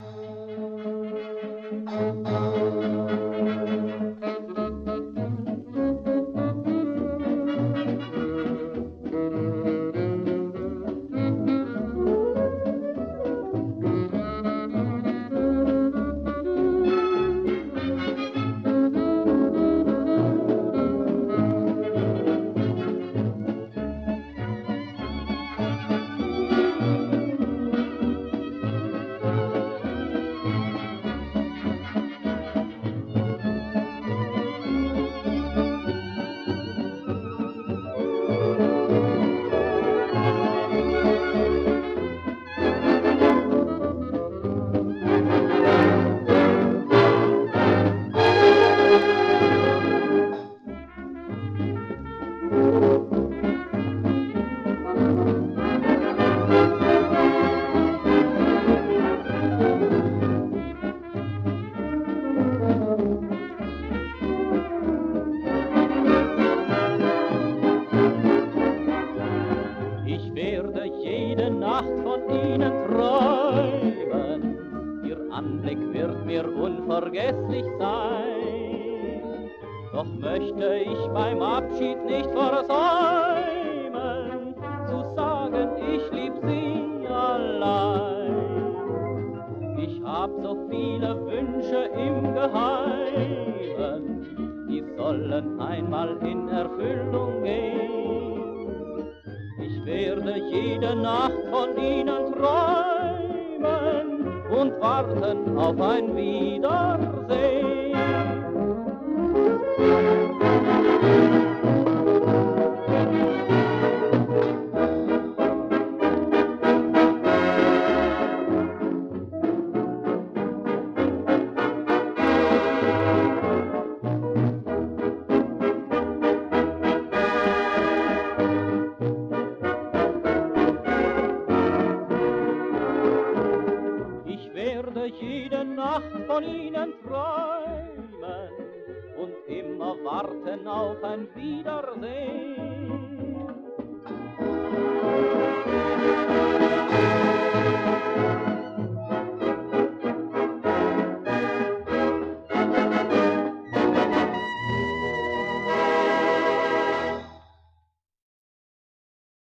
Ich werde jede Nacht von Ihnen träumen, Ihr Anblick wird mir unvergesslich sein. Doch möchte ich beim Abschied nicht versäumen, zu sagen, ich lieb Sie allein. Ich hab so viele Wünsche im Geheimen, die sollen einmal in Erfüllung gehen. Ich werde jede Nacht von Ihnen träumen und warten auf ein Wiedersehen. Ich werde jede Nacht von Ihnen träumen und immer warten auf ein Wiedersehen.